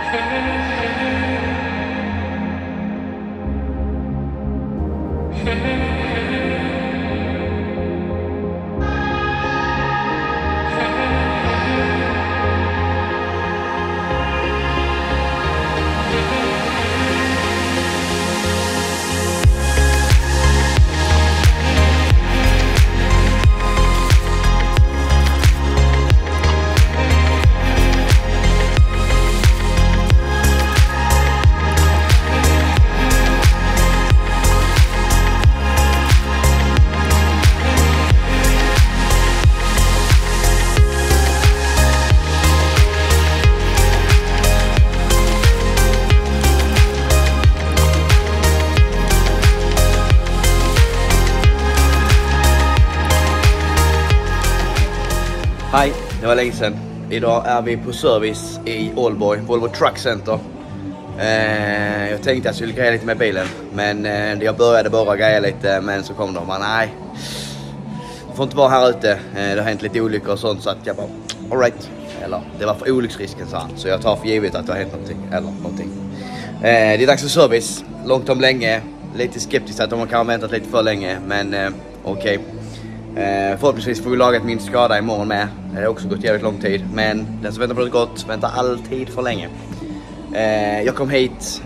Hej, det var länge sedan. Idag är vi på service i Aalborg, Volvo Truck Center. Jag tänkte att jag skulle greja lite med bilen, men jag började bara greja lite, men så kom de bara nej. Jag får inte vara här ute, det har hänt lite olyckor och sånt, så att jag bara alright. Eller det var för olycksrisken, sa han, så jag tar för givet att det har hänt någonting, eller någonting. Det är dags för service, långt om länge. Lite skeptisk att de kan ha väntat lite för länge, men okej. Förhoppningsvis får vi lagat min skada imorgon med. Det har också gått jävligt lång tid, men den som väntar på något gott väntar alltid för länge. Jag kom hit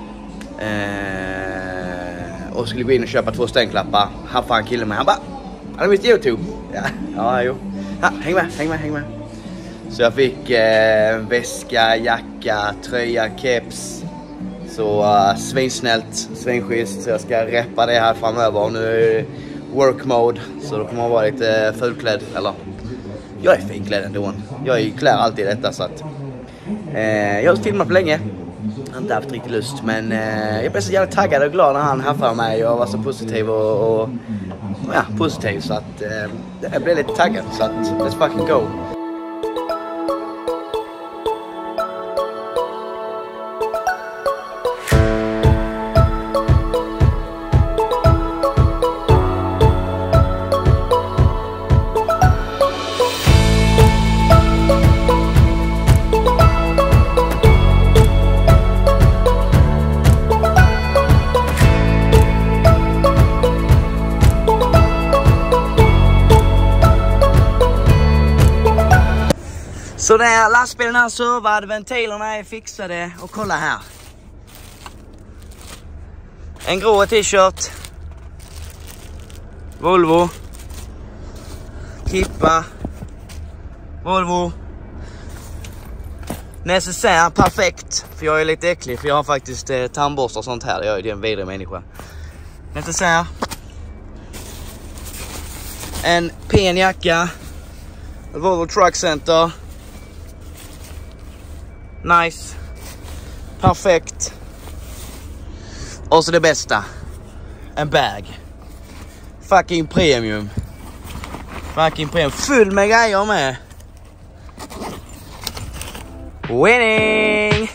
och skulle gå in och köpa 2 stänkklappar. Här fan killen med, han bara, har du visst YouTube? Ja, jo. Häng med. Så jag fick väska, jacka, tröja, keps. Så svinsnällt, svinschysst. Så jag ska reppa det här framöver. Nu är det work mode, så då kommer man vara lite fulklädd. Eller, jag är finklädd ändå. Jag klär alltid detta, så att jag har filmat på länge. Jag har inte haft riktigt lust, men jag blev så jävla taggad och glad när han haffade mig och var så positiv och ja, positiv, så att jag blev lite taggad, så att let's fucking go. Så när lastbilen är servad, ventilerna är fixade, och kolla här. En grå t-shirt. Volvo. Kippa. Volvo. Necessär, perfekt. För jag är lite äcklig, för jag har faktiskt tandborstar och sånt här. Jag är en vidrig människa. Necessär. En pen jacka. Volvo Truck Center. Nice. Perfekt. Och så det bästa. En bag. Fucking premium. Full med grejer med. Winning!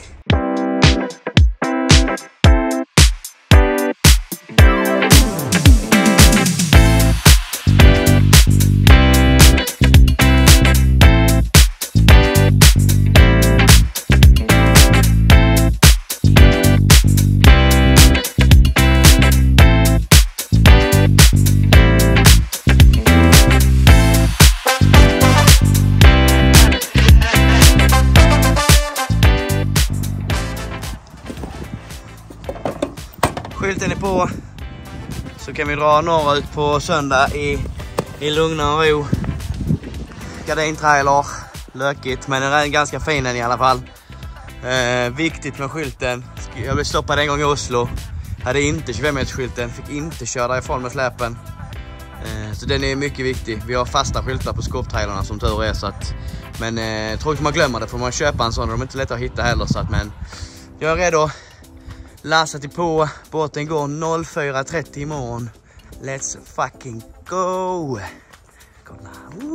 Skylten är på, så kan vi dra norrut på söndag i lugn och ro. Gardintrailer, lökigt, men den är ganska fin den i alla fall. Viktigt med skylten. Jag blev stoppad en gång i Oslo. Hade inte 25-metersskylten, fick inte köra därifrån med släpen. Så den är mycket viktig. Vi har fasta skyltar på skåptrailerna som tur är, så att, men tror inte man glömmer det, får man köpa en sån och de är inte lätt att hitta heller, så att, men jag är redo. Lasset är på, båten går 04:30 imorgon. Let's fucking go! Kolla.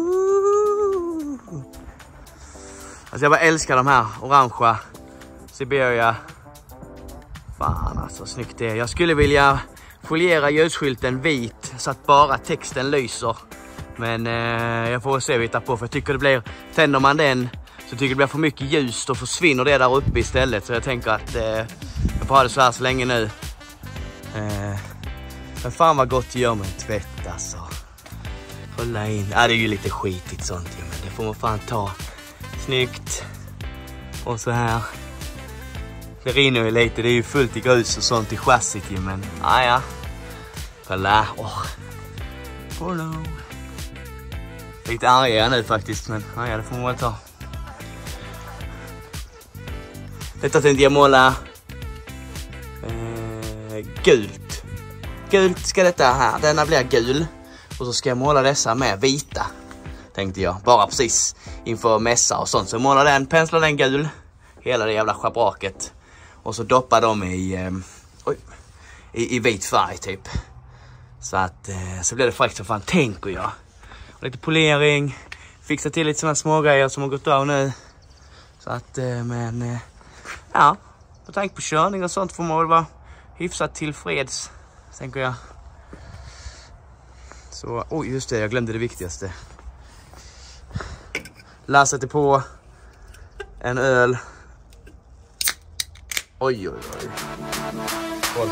Alltså jag bara älskar de här orangea Siberia. Fan alltså, snyggt det är. Jag skulle vilja foliera ljusskylten vit så att bara texten lyser. Men jag får se vita på, för jag tycker det blir, tänder man den Så jag tycker det blir för mycket ljus, då försvinner det där uppe istället. Så jag tänker att jag får ha det så här så länge nu. Men fan vad gott det gör med en tvätt alltså. Kolla in. Det är ju lite skitigt sånt ju, men det får man fan ta. Snyggt. Och så här. Det rinner ju lite, det är ju fullt i grus och sånt i chassit ju, men ja. Kolla. Oh no. Lite arga nu faktiskt, men ja, det får man väl ta. Detta tänkte jag måla gult. Gult ska detta här, denna blir gul. Och så ska jag måla dessa med vita, tänkte jag. Bara precis inför mässa och sånt. Så måla den, pensla den gul. Hela det jävla schabraket. Och så doppa dem i vit färg typ. Så att så blir det fräckt så fan, tänker jag. Och lite polering. Fixa till lite sådana små grejer som har gått av nu. Så att, men ja. På tanke på körning och sånt får man väl vara hyfsat tillfreds, tänker jag. Så, just det, jag glömde det viktigaste. Lasset är på. En öl. Oj. Skål.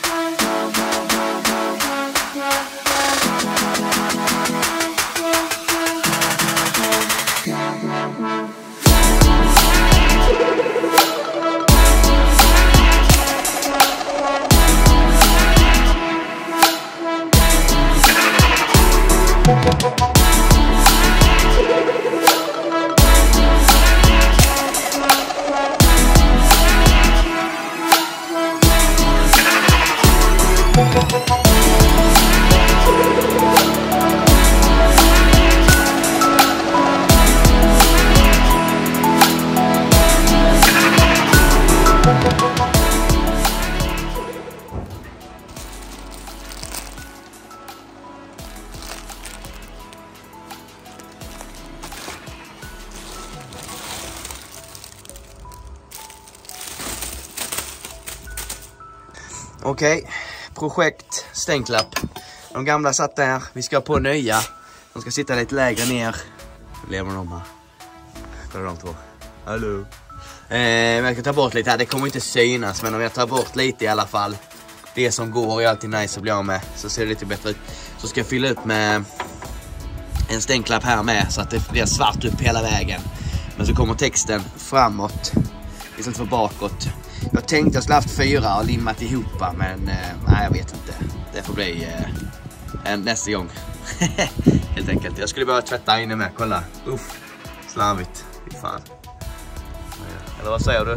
Okej, projekt stänklapp. De gamla satt där, vi ska på nya. De ska sitta lite lägre ner. Lever de här? Kolla de två. Hallå. Men jag ska ta bort lite här, det kommer inte synas. Men om jag tar bort lite i alla fall. Det som går är alltid nice att bli av med. Så ser det lite bättre ut. Så ska jag fylla upp med en stänklapp här med. Så att det blir svart upp hela vägen. Men så kommer texten framåt istället för bakåt. Jag tänkte jag skulle haft 4 och limmat ihop, men nej, jag vet inte. Det får bli nästa gång. Helt enkelt. Jag skulle bara tvätta inne med, kolla. Uff, slarvigt. Fy fan. Eller vad säger du?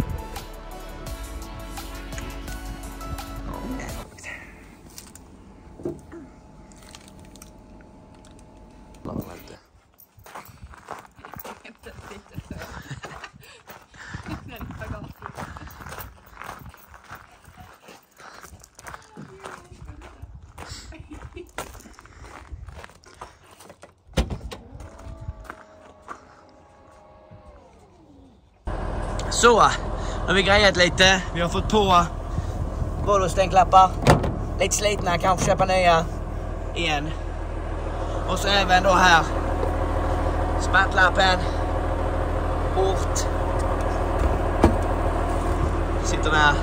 Så, nu har vi grejat lite. Vi har fått på Volvo-stänklappar. Lite slitna, kanske köpa nya igen. Och så även då här spattlappen. Port. Sitter där.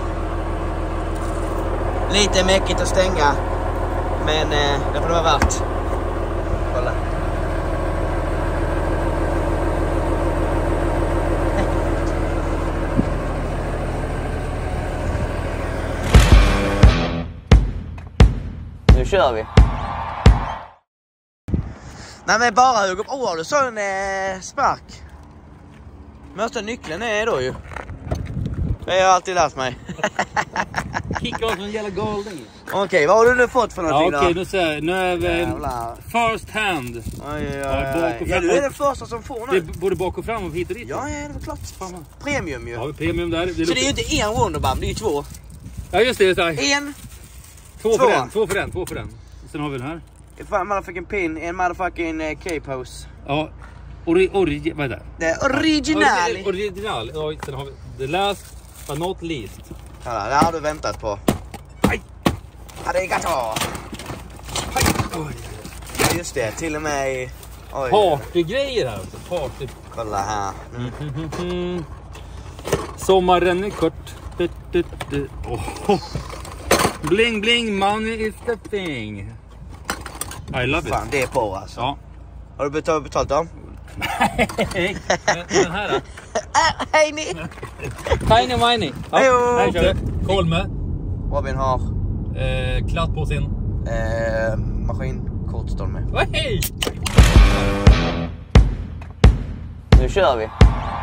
Lite mäckigt att stänga. Men det får det vara värt. Kolla. Nu kör vi. Nej men bara Hugo. Har du så en spark? Mösta nyckeln är då ju. Det har jag alltid lärt mig. Kicka av en jävla galning. Okej, vad har du nu fått för någonting då? Okej, nu är vi first hand. Oj. Ja, du är den första som får nu. Det är både bak och fram och hit och dit. Ja, det var klart. Premium ju. Ja, premium där. Så det är ju inte en Wonderbam, det är ju 2. Ja, just det. En. Två för den. Sen har vi den här. En motherfucking pin, en motherfucking K-pose. Ja, vad är det? Det är original. Original. Ja, sen har vi the last but not least. Ja, det har du väntat på. Aj! Arigato! Ja, just det. Till och med i... Partygrejer här. Party Kolla här. Sommaren är kort. Oh. Bling bling, money is the thing. I love it. Fan, det är på alltså. Ja. Har du betalt dem? Nej, den här då? Hej ni! Tiny Miney. Hejo! Här kör vi. Kolme. Robin har Klatt på sin. maskinkort står med. Hej! Nu kör vi.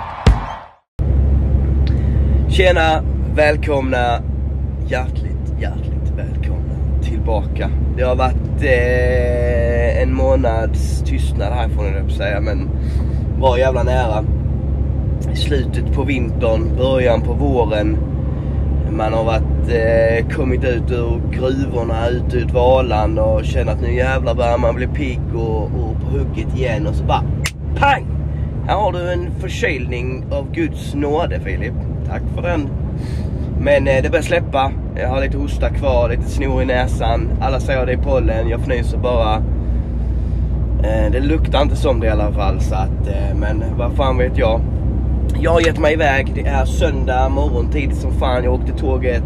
Tjena, välkomna. Hjärtligt välkomna tillbaka. Det har varit en månads tystnad härifrån, jag vill säga, men var jävla nära. Slutet på vintern, början på våren. Man har varit kommit ut ur gruvorna, ut Valand och känner att nu jävlar börjar man bli pigg och på hugget igen, och så bara pang! Här har du en förkylning av Guds nåde, Filip. Tack för den. Men det börjar släppa. Jag har lite hosta kvar, lite snor i näsan. Alla säger det är pollen, jag fnyser bara. Det luktar inte som det i alla fall, så att, men vad fan vet jag. Jag har gett mig iväg. Det är söndag morgontid som fan. Jag åkte tåget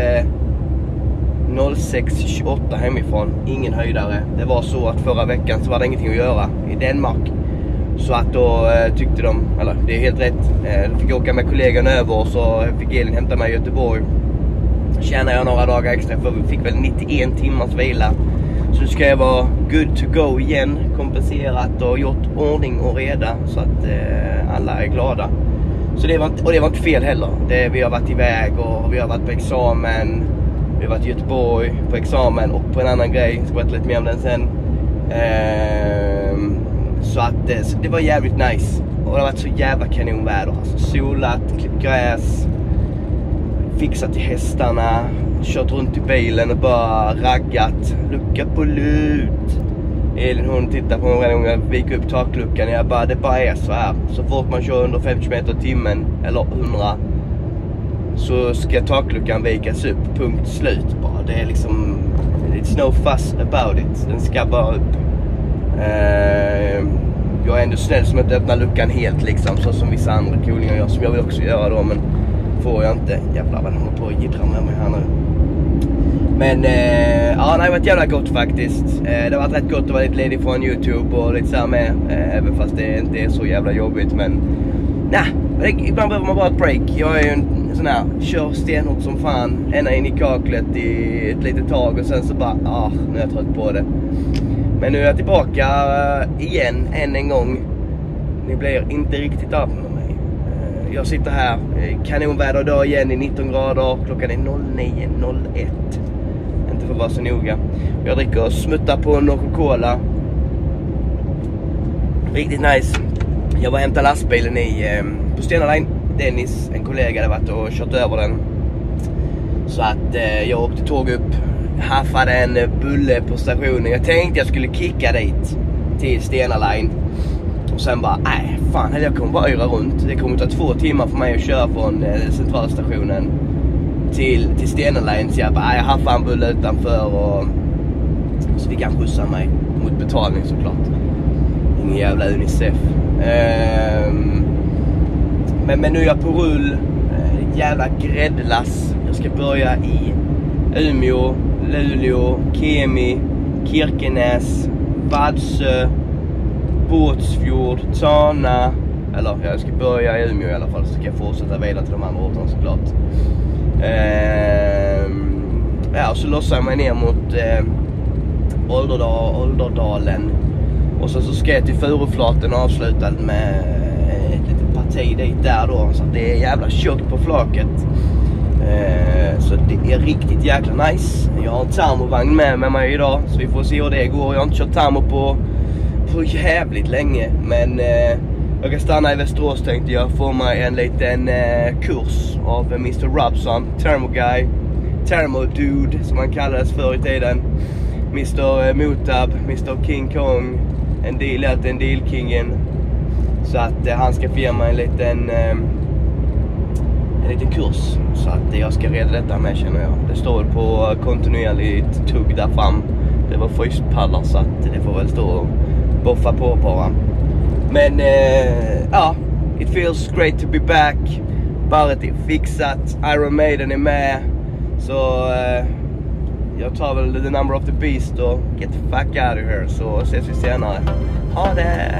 06:28 hemifrån. Ingen höjdare. Det var så att förra veckan så var det ingenting att göra i Danmark. Så att då tyckte de, eller det är helt rätt, då fick jag åka med kollegan över, och så fick Elin hämta mig i Göteborg. Tjänade jag några dagar extra, för vi fick väl 91 timmars vila. Så nu ska jag vara good to go igen, kompenserat och gjort ordning och reda, så att alla är glada. Så det var inte fel heller. Vi har varit iväg och vi har varit på examen. Vi har varit i Göteborg på examen och på en annan grej. Jag ska berätta lite mer om den sen. Så det var jävligt nice. Och det har varit så jävla kanonväder. Alltså, solat, klippt gräs, fixat till hästarna, kört runt i bilen och bara raggat. Lucka på lut. Elin, hon tittar på mig varje gång jag viker upp takluckan. Det bara är så här. Så fort man kör under 50 km i timmen eller 100, så ska takluckan vikas upp. Punkt slut bara. Det är liksom, it's no fuss about it. Den ska bara upp. Jag är ändå snäll som inte öppnar luckan helt liksom, så som vissa andra coolingar gör, som jag vill också göra då, men får jag inte. Jävlar vad de håller på att jiddra med mig här nu. Men ja, det har varit jävla gott faktiskt. Det har varit rätt gott att vara lite ledig från YouTube och lite så här med, även fast det inte är så jävla jobbigt, men ibland behöver man bara ett break. Jag är ju en sån här, kör stenhårt som fan, ända in i kaklet i ett litet tag, och sen så bara, nu är jag trött på det. Men nu är jag tillbaka igen, än en gång. Ni blir inte riktigt av med mig. Jag sitter här, kanonväder idag igen i 19 grader. Klockan är 09:01. Inte för att vara så noga. Jag dricker och smuttar på en Coca-Cola. Riktigt nice. Jag var hämta lastbilen på Stena Line. Dennis, en kollega, hade varit och kört över den. Så att jag åkte tåg upp. Haffade en bulle på stationen. Jag tänkte jag skulle kicka dit till Stena Line. Och sen bara, fan, jag kommer bara yra runt. Det kommer ta 2 timmar för mig att köra från centralstationen till Stena Line. Så jag bara, jag haffade en bulle utanför, och så fick han skjutsa mig mot betalning såklart. Ingen jävla Unicef. Men nu är jag på rull. Jävla gräddlass. Jag ska börja i Umeå, Luleå, Kemi, Kirkenes, Vadsö, Båtsfjord, Tana. Eller jag ska börja i Umeå i alla fall, så ska jag fortsätta vidare till de andra orterna såklart. Ja, så lossar jag mig ner mot Ålderdalen. Och så ska jag till Furuflaten och avsluta med ett litet parti dit där då. Så det är jävla tjockt på flaket. Så det är riktigt jäkla nice. Jag har en termovagn med mig idag, så vi får se hur det går. Jag har inte kört termo på jävligt länge, men jag kan stanna i Västerås, tänkte jag. Få mig en liten kurs av Mr. Robson, Thermo Guy, Thermo Dude som han kallades förr i tiden. Mr. Motab, Mr. King Kong, en deal-kingen. Så att han ska få mig en liten kurs, så att jag ska reda detta med, känner jag. Det står på kontinuerligt tugg där fram. Det var fryspallar, så att det får väl stå och boffa på bara. Men ja, it feels great to be back. Barret är fixat, Iron Maiden är med. Så jag tar väl The Number of the Beast och get the fuck out of here. Så ses vi senare. Ha det!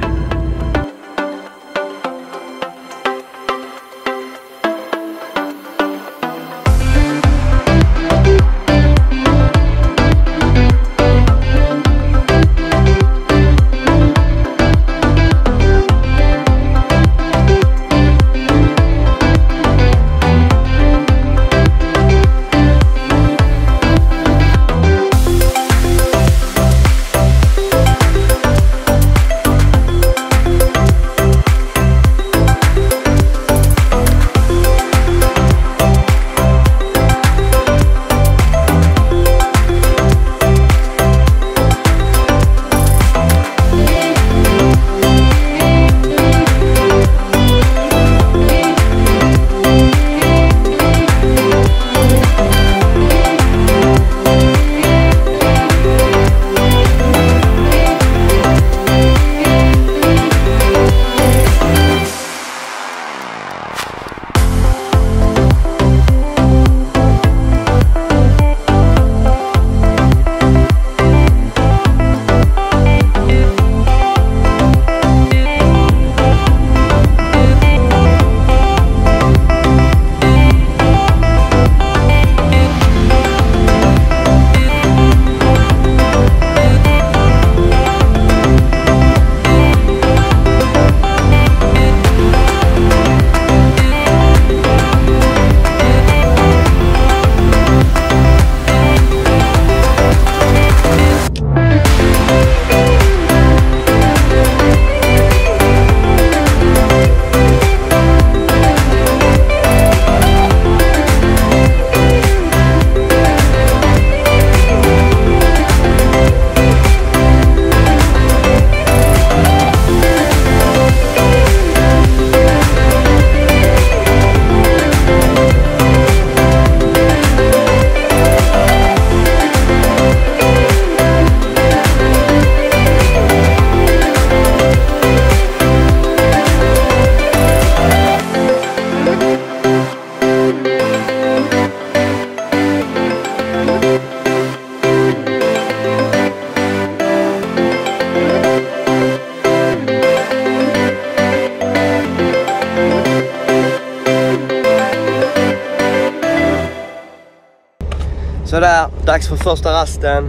Sådär, dags för första rasten.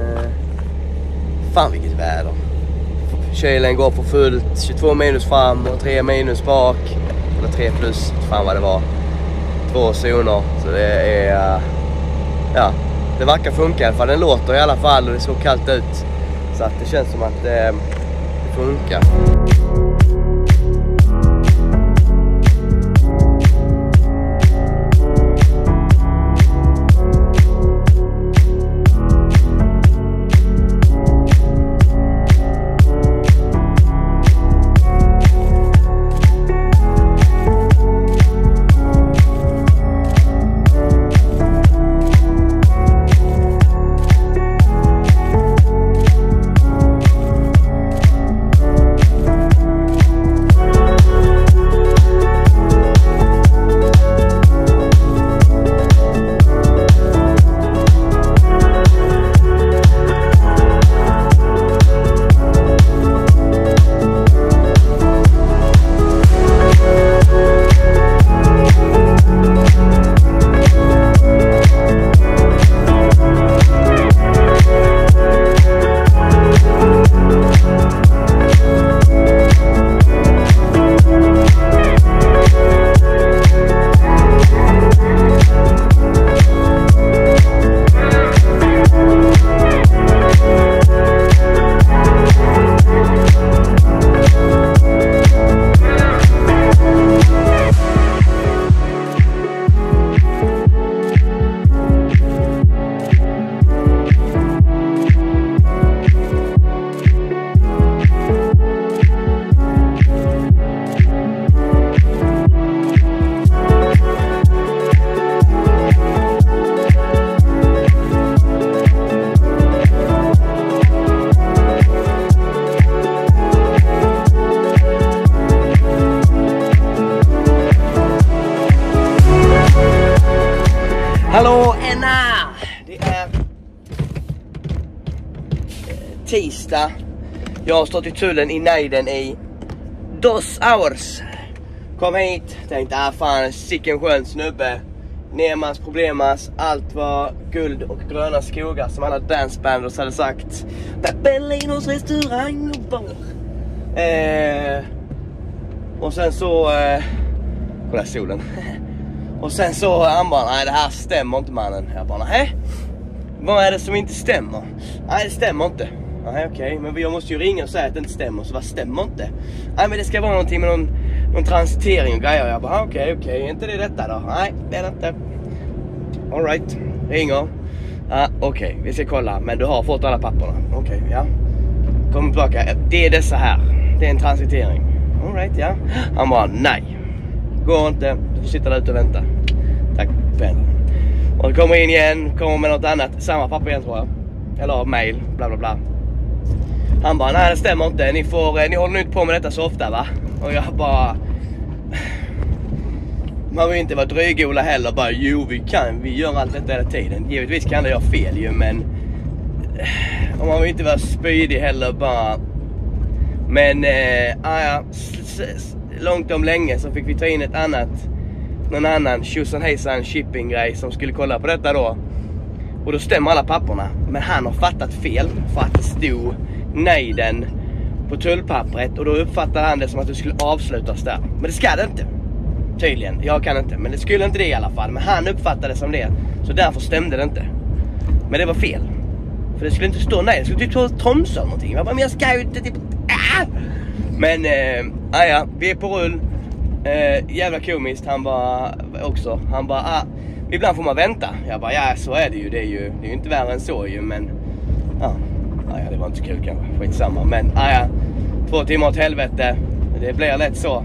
Fan vilket väder. Kylen går på fullt, 22 minus fram och 3 minus bak. Eller 3 plus, fan vad det var. 2 zoner, så det är... ja, det verkar funka i alla fall. Den låter i alla fall och det såg kallt ut. Så att det känns som att det funkar. Hallå Enna! Det är tisdag. Jag har stått i tullen i Neiden i 2 hours. Kom hit, tänkte fan, sicken skön snubbe. Nemas problemas, allt var guld och gröna skogar som alla dancebanders hade sagt. Berlinos restaurang och bar. Och sen så kolla solen. Och sen så han bara, nej det här stämmer inte mannen. Jag bara, nej. Vad är det som inte stämmer? Nej det stämmer inte. Nej okej, men jag måste ju ringa och säga att det inte stämmer. Så vad stämmer inte? Nej men det ska vara någonting med någon transitering och grejer. Jag bara, okej, är inte det detta då? Nej det är det inte. All right, ringer. Okej, vi ska kolla. Men du har fått alla papperna. Okej, ja. Kom tillbaka. Det är dessa här. Det är en transitering. All right, ja. Han bara, nej. Går inte. Du får sitta där ute och vänta. Tack, vänner. Och det kommer in igen. Kommer med något annat. Samma papper igen tror jag. Eller mail. Bla bla bla. Han bara, nej det stämmer inte. Ni håller nu inte på med detta så ofta va? Och jag bara... Man vill inte vara drygola heller. Bara, jo vi gör allt detta hela tiden. Givetvis kan det göra fel ju, men... Och man vill inte vara spydig heller bara... Men, långt om länge så fick vi ta in någon annan tjosan hejsan shipping grej som skulle kolla på detta då. Och då stämmer alla papperna. Men han har fattat fel för att det stod Neiden på tullpappret. Och då uppfattar han det som att det skulle avslutas där. Men det ska det inte. Tydligen, jag kan inte. Men det skulle inte det i alla fall. Men han uppfattade det som det. Så därför stämde det inte. Men det var fel. För det skulle inte stå nej. Det skulle typ stå Tromsö eller någonting. Jag bara, men jag ska ju inte typ... Men, vi är på rull. Jävla komiskt. Han bara, ibland får man vänta. Jag bara, ja så är det ju. Det är ju inte värre än så ju. Men, det var inte så kul kanske. Skitsamma. Men, 2 timmar åt helvete. Det blir lätt så.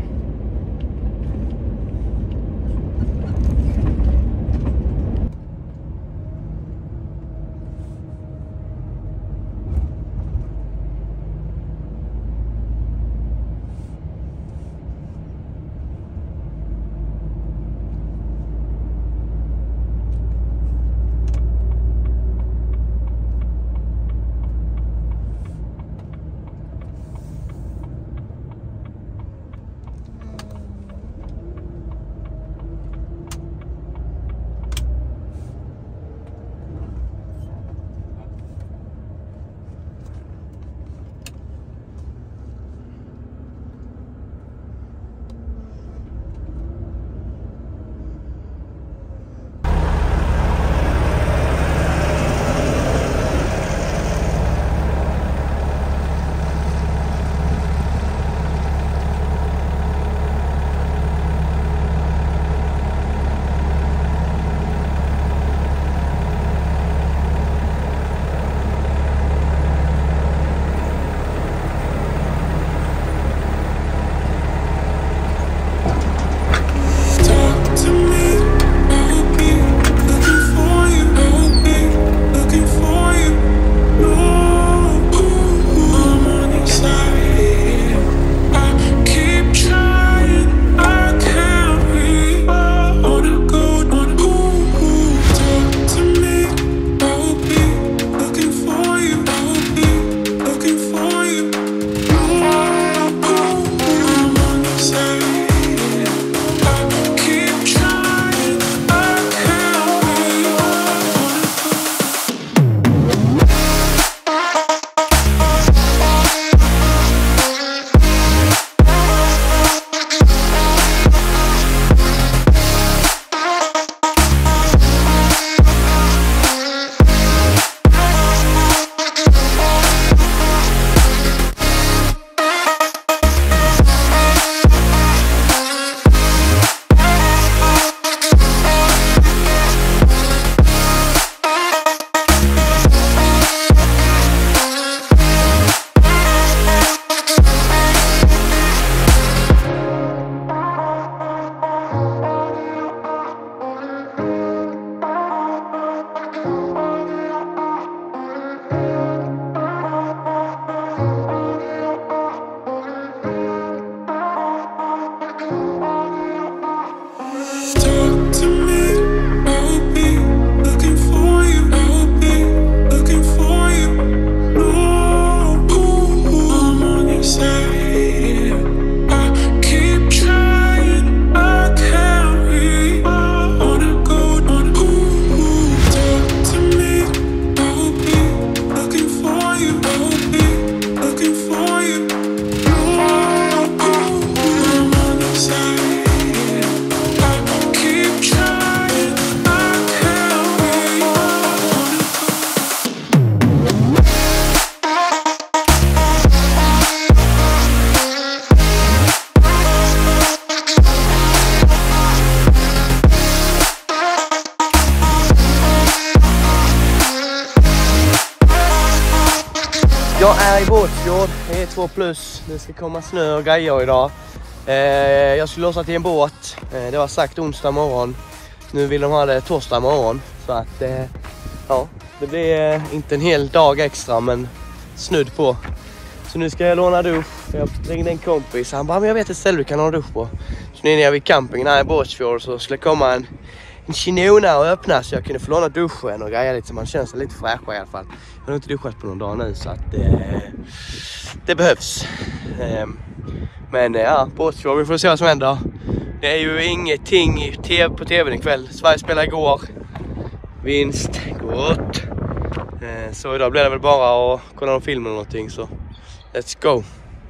Jag är i Båtsfjord, det är 2+. Det ska komma snö och grejer idag. Jag skulle lossa till en båt. Det var sagt onsdag morgon. Nu vill de ha det torsdag morgon. Så att ja, det blir inte en hel dag extra, men snudd på. Så nu ska jag låna dusch. Jag ringde en kompis. Han bara, men jag vet ett ställe du kan ha dusch på. Så nu är jag vid campingen här i Båtsfjord, så skulle komma en Kinona och öppna så jag kunde få låna duschen och grejer lite, så man känner sig lite fräschare i alla fall. Jag har inte duschat på någon dag nu, så att det behövs. Men ja, Båtsfjord, vi får se vad som händer. Det är ju ingenting på tvn ikväll. Sverige spelar igår. Vinst, gott. Så idag blir det väl bara att kolla någon film eller någonting, så let's go.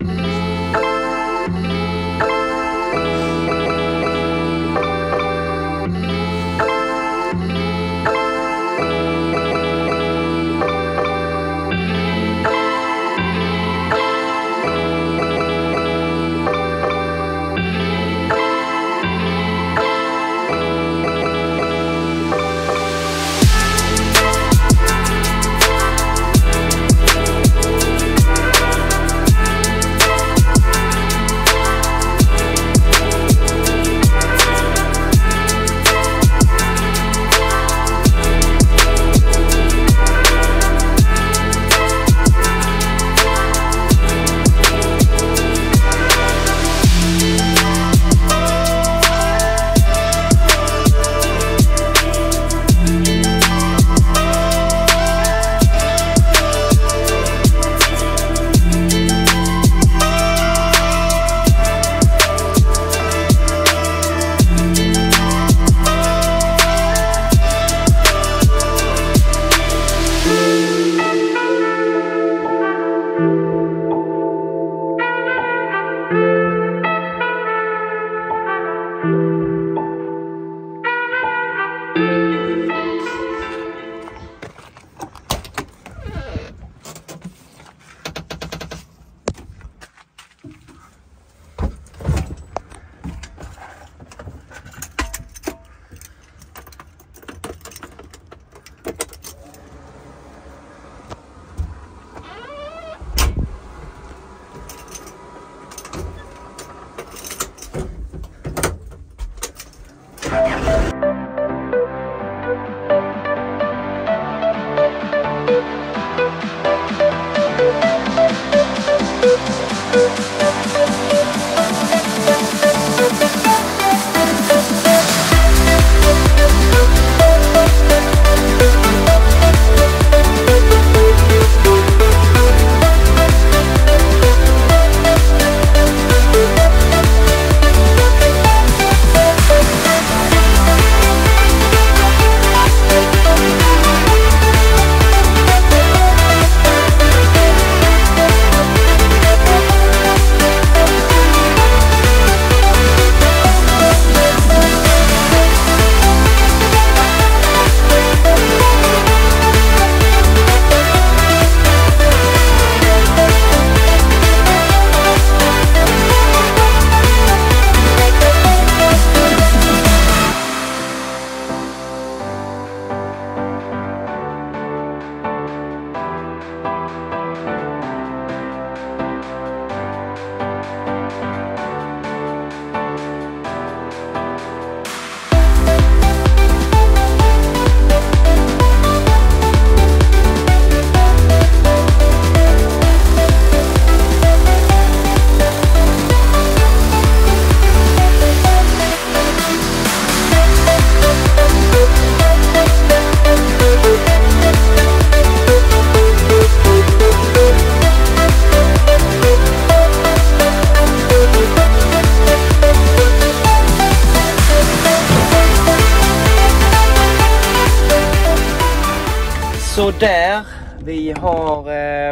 Så där, vi har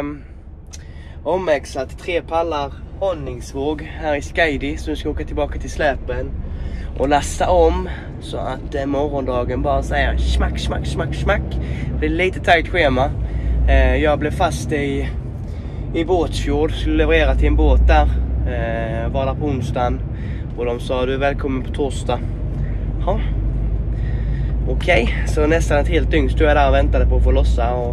omväxlat 3 pallar honningsvåg här i Skadi, så nu ska vi åka tillbaka till släpen och lasta om så att morgondagen bara säger smack, smack, smack, smack. Det är lite tajt schema. Jag blev fast i Båtsfjord, skulle leverera till en båt där, var där på onsdagen och de sa du är välkommen på torsdag. Ja. Okej, så nästan ett helt dygn stod jag där och väntade på att få lossa, och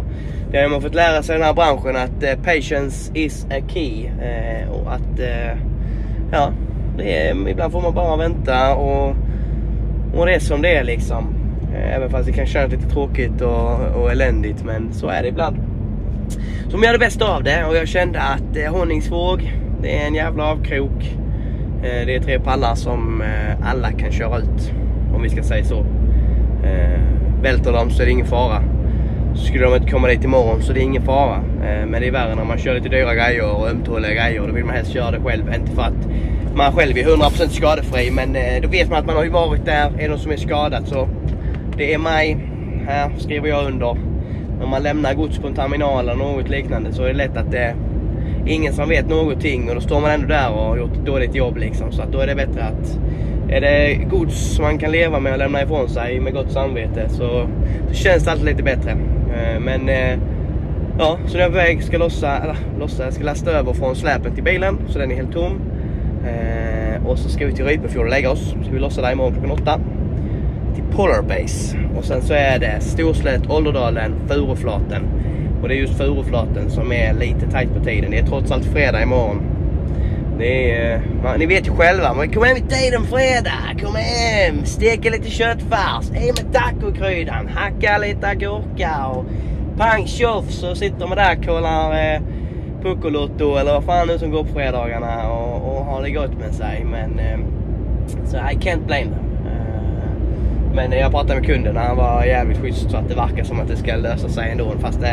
Det har man fått lära sig i den här branschen att patience is a key. Och att ja, ibland får man bara vänta och det är som det är liksom. Även fast det kan kännas lite tråkigt och eländigt, men så är det ibland. Så man gör det bästa av det, och jag kände att Honningsvåg, det är en jävla avkrok. Det är 3 pallar som alla kan köra ut, om vi ska säga så. Välter dem så är det ingen fara. Skulle de inte komma dit imorgon så är det ingen fara. Men det är värre när man kör lite dyra grejer och ömtåliga grejer. Då vill man helst köra det själv. Inte för att man själv är 100% skadefri, men då vet man att man har ju varit där. Är någon som är skadad så det är mig. Här skriver jag under. När man lämnar gods på en terminal eller något liknande så är det lätt att det är ingen som vet någonting. Och då står man ändå där och har gjort ett dåligt jobb liksom. Så att då är det bättre att är det gods som man kan leva med och lämna ifrån sig med gott samvete, så känns det alltid lite bättre. Men ja, så när jag är på väg ska jag ska lasta över från släpen till bilen så den är helt tom. Och så ska vi till Rypefjord och lägga oss. Så vi lossar där imorgon klockan 8 till Polar Base. Och sen så är det Storslätt, Ålderdalen, Furuflaten. Och det är just Furuflaten som är lite tajt på tiden. Det är trots allt fredag imorgon. Det är, ni vet ju själva, man kommer hem i tiden fredag, kommer hem, steker lite köttfärs, med tacokryddan, hacka lite agurka och pang tjoff, så sitter man där och kollar Puckolotto eller vad fan nu som går på fredagarna och har det gott med sig. Men så I can't blame them. Men jag pratade med kunden, han var jävligt schysst, så att det verkar som att det ska lösa sig ändå,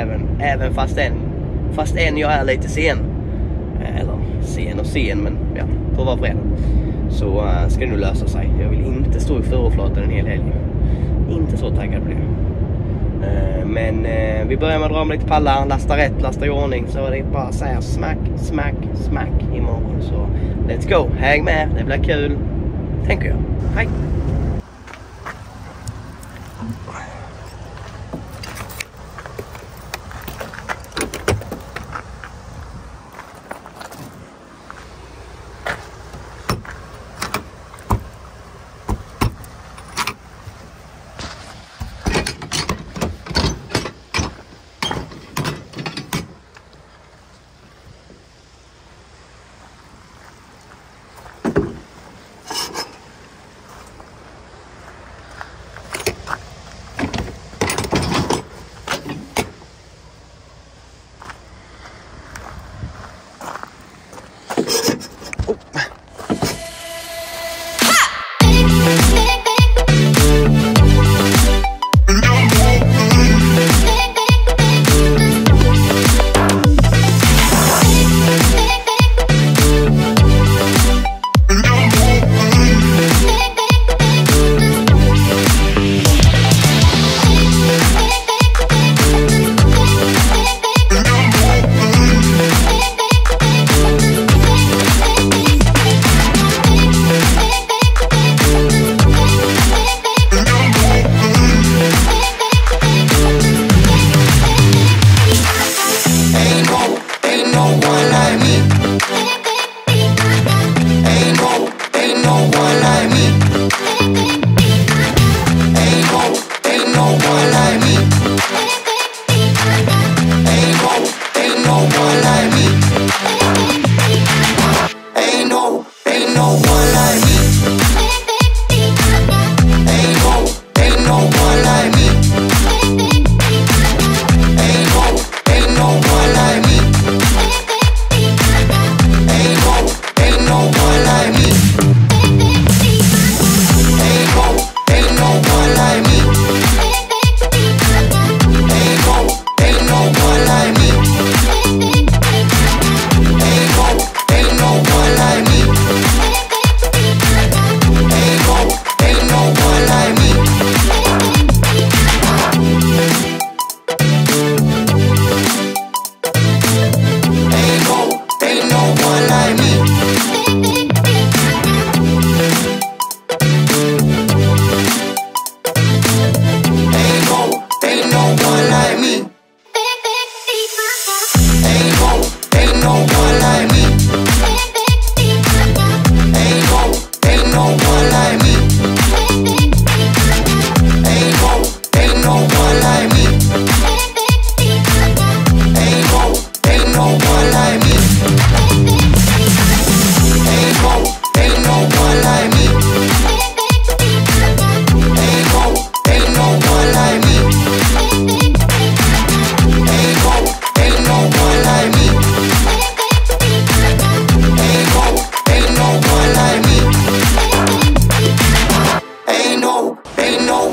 fast jag är lite sen. Eller sen, men ja, på att vara fredag. Så ska det nu lösa sig. Jag vill inte stå i Furuflaten en hel helg. Inte så taggad på det. Men vi börjar med att dra med lite pallar, lasta rätt, lasta i ordning. Så det är bara att säga smack, smack, smack imorgon. Så let's go, häng med, det blir kul. Tänker jag. Hej!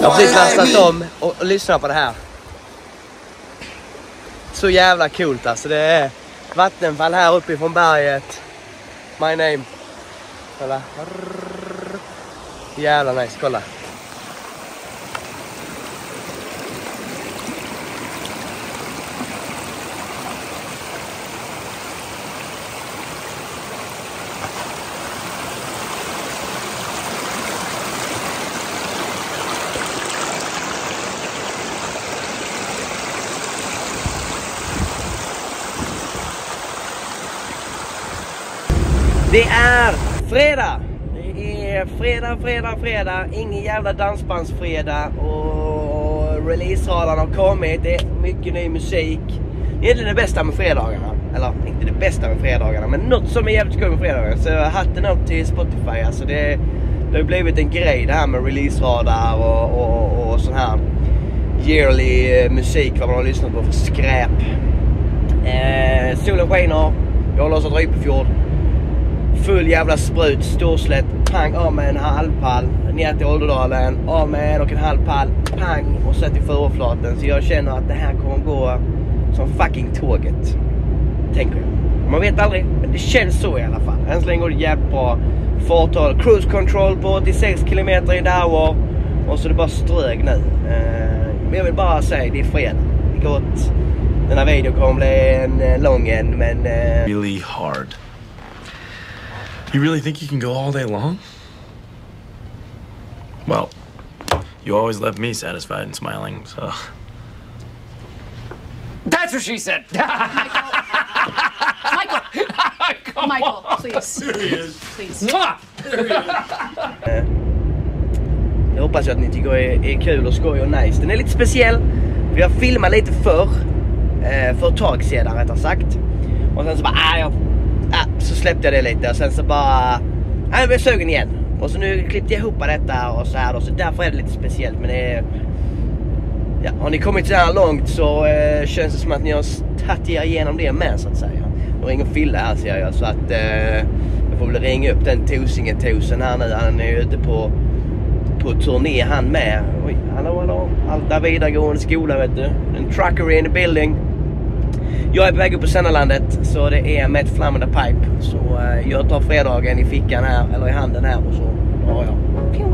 Jag har precis lastat om och lyssnat på det här. Så jävla coolt alltså. Det är vattenfall här uppe från berget. My name. Kolla. Jävla nice, kolla. Det är fredag. Det är fredag. Ingen jävla dansbandsfredag. Och releaserradarna har kommit. Det är mycket ny musik. Det är egentligen det bästa med fredagarna. Eller inte det bästa med fredagarna, men något som är jävligt kul med fredagarna. Så hatten upp till Spotify. Alltså det har blivit en grej det här med releaseradar och sån här yearly musik. Vad man har lyssnat på för skräp. Solen skiner. Jag har lossat Rypefjord. Full jävla sprut, storslätt, pang, av med en halvpall, ner till Ålderdalen, av med 1,5 pall, pang, och sen till Furuflaten. Så jag känner att det här kommer gå som fucking tåget, tänker jag. Man vet aldrig, men det känns så i alla fall. Än så länge går det jävligt bra. Fartal, cruise control på 86 km i hour, och så är det bara strög nu. Men jag vill bara säga, det är fredag. Det är gott. Den här videon kommer bli en lång en, men... Really hard. You really think you can go all day long? Well, you always left me satisfied and smiling, so... That's what she said! Michael, please. Please. Jag hoppas att ni tycker det är kul och skoj och nice. Den är lite speciell. Vi har filmat lite för ett tag sedan, rättare sagt. Och sen så bara, så släppte jag det lite. Och sen så bara, jag blev sugen igen. Och så nu klippte jag ihop detta och så här. Och så därför är det lite speciellt. Men det är... Ja, har ni kommit så här långt så känns det som att ni har tagit er igenom det med, så att säga. Och ringer Fille här, ser jag. Så att jag får väl ringa upp den tusen här nu. Han är ju ute på turné, han med. Oj, hallå. Alta vidaregående skola, vet du. En trucker in the building. Jag är på väg upp på Sändarlandet, så det är med ett flammande pipe. Så jag tar fredagen i fickan här, eller i handen här, och så drar jag.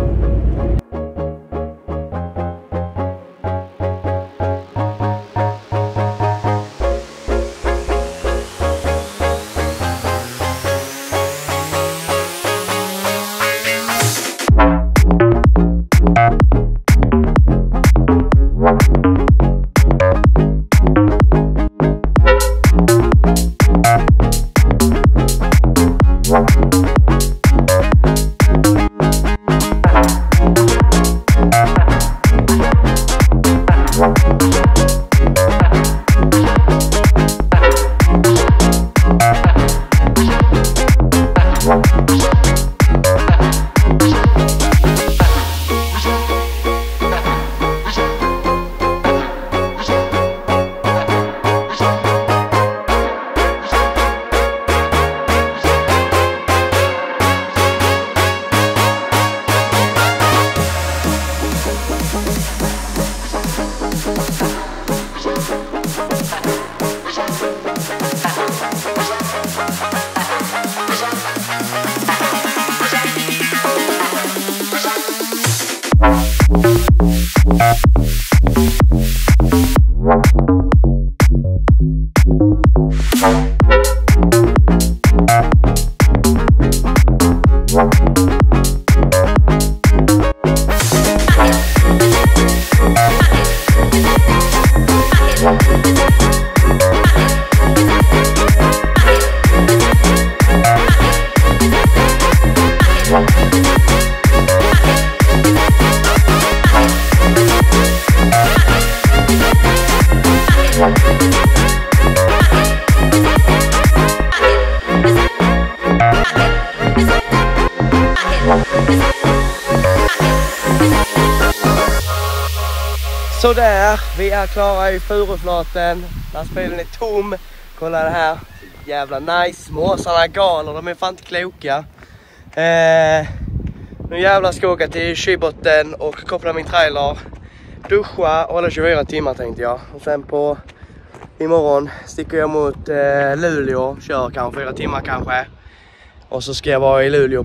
Så där, vi är klara i Furuflaten. Lastbilen är tom. Kolla det här. Jävla nice. Måsarna är galna, de är fan inte kloka. Nu jävlar ska jag åka till Kybotten och koppla min trailer. Duscha och hålla 24 timmar tänkte jag. Och sen på imorgon sticker jag mot Luleå. Kör kanske 4 timmar kanske. Och så ska jag vara i Luleå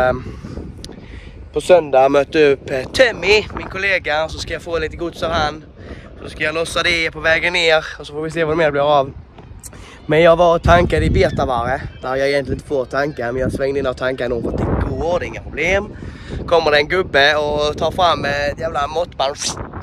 på söndag. Möta upp Timmy, min kollega. Och så ska jag få lite gods av han. Så ska jag lossa det på vägen ner. Och så får vi se vad det mer blir av. Men jag var och tankade i Betavare. Där jag egentligen inte får tanka. Men jag svängde in och tankade nog för att det går. Det är inga problem. Kommer det en gubbe och tar fram ett jävla måttband.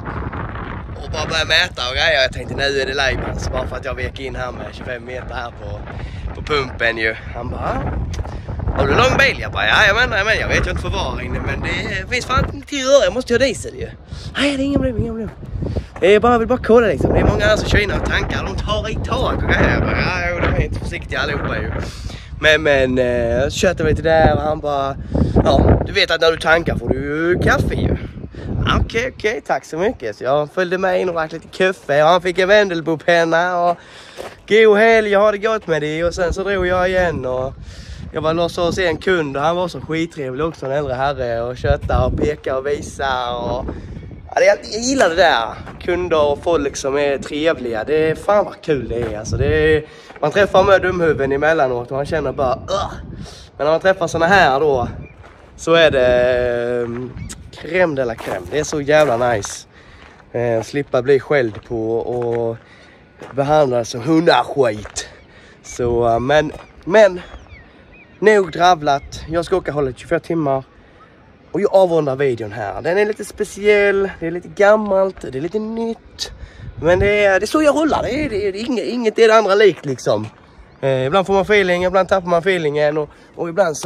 Och bara börjar mäta och grejer. Jag tänkte nu är det live. Bara för att jag vek in här med 25 meter här på pumpen ju. Han bara, har du lång bil? Jag bara, men jag vet ju inte för var inne. Men det finns fan till rör. Jag måste göra diesel ju. Nej, det är ingen problem. Jag vill bara kolla liksom. Det är många andra som kör in och tankar. De tar i tak och grejer. Jag bara, de är inte försiktiga allihopa ju. Men så köpte vi lite där och han bara, ja, du vet att när du tankar får du kaffe ju. Okej, tack så mycket. Så jag följde med in och drack lite kaffe och han fick en Vendelbopenna och god helg, jag har det gott med det. Och sen så drog jag igen och jag var loss och se en kund och han var så skittrevlig också, en äldre herre, och köta och peka och visa och ja, jag gillar det där. Kunder och folk som är trevliga, det är fan vad kul det är. Alltså, man träffar med dumhuvuden emellanåt och man känner bara men när man träffar såna här då så är det crème de la crème. Det är så jävla nice. Slippa bli skälld på och behandla som hundaskit. Så men nog dravlat. Jag ska åka hålla 24 timmar. Och jag avrundar videon här. Den är lite speciell. Det är lite gammalt. Det är lite nytt. Men det är så jag rullar. Det är inget är det andra likt liksom. Ibland får man feeling. Ibland tappar man feelingen. Och ibland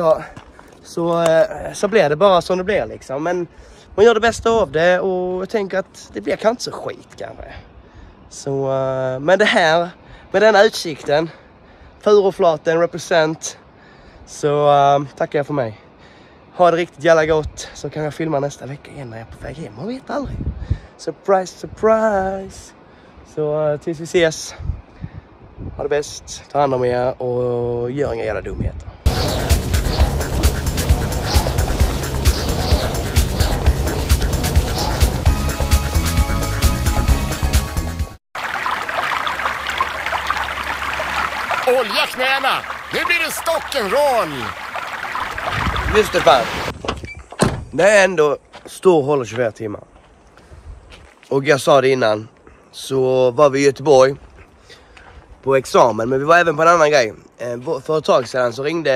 så blir det bara som det blir liksom. Men man gör det bästa av det. Och jag tänker att det blir kanske så skit kanske. Så men det här. Med den utsikten. Furuflaten represent. Så tackar jag för mig. Ha det riktigt jävla gott, så kan jag filma nästa vecka igen när jag är på väg hem. Man vet aldrig. Surprise, surprise. Så tills vi ses. Ha det bäst. Ta hand om er och gör inga jävla dumheter. Olja knäna! Nu blir det stockenroll! Just det fan. Det är ändå stor och håller 24 timmar. Och jag sa det innan. Så var vi i Göteborg på examen. Men vi var även på en annan grej. För ett tag sedan så ringde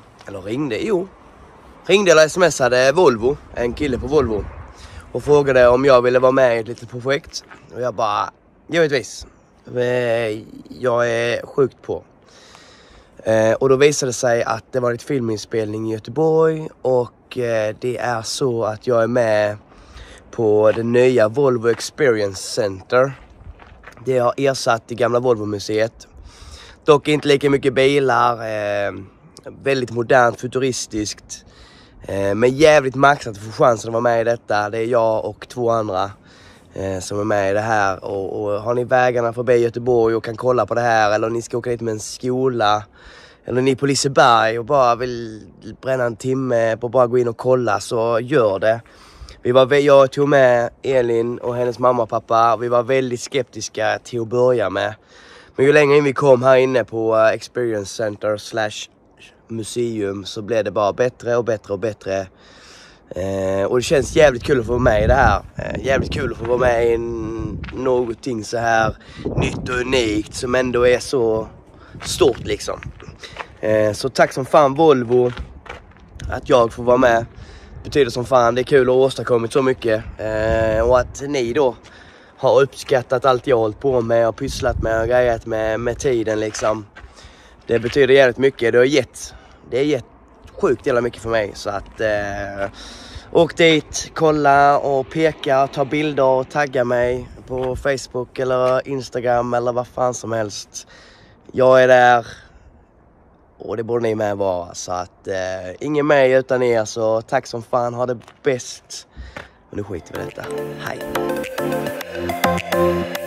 eller smsade Volvo. En kille på Volvo. Och frågade om jag ville vara med i ett litet projekt. Och jag bara, givetvis. Jag är sjukt på. Och då visade det sig att det var ett filminspelning i Göteborg. Och det är så att jag är med på det nya Volvo Experience Center. Det har ersatt det gamla Volvo-museet. Dock inte lika mycket bilar. Väldigt modernt, futuristiskt. Men jävligt maxat att få chansen att vara med i detta. Det är jag och 2 andra som är med i det här. Och har ni vägarna förbi Göteborg och kan kolla på det här, eller ni ska åka dit med en skola, eller ni är på Liseberg och bara vill bränna en timme på bara gå in och kolla, så gör det. Jag tog med Elin och hennes mamma och pappa. Vi var väldigt skeptiska till att börja med. Men ju längre in vi kom här inne på Experience Center / museum så blev det bara bättre och bättre och bättre. Och det känns jävligt kul att få vara med i det här. Jävligt kul att få vara med i någonting så här nytt och unikt som ändå är så stort liksom. Så tack som fan Volvo att jag får vara med. Betyder som fan, det är kul att åstadkomma så mycket. Och att ni då har uppskattat allt jag har hållit på med och pysslat med och grejat med tiden liksom. Det betyder jävligt mycket. Det är gett sjukt jävla mycket för mig. Så att åk dit, kolla och peka, ta bilder och tagga mig på Facebook eller Instagram eller vad fan som helst. Jag är där. Och det borde ni med vara. Så att ingen med utan er. Så tack som fan. Ha det bäst. Och nu skiter vi i detta. Hej.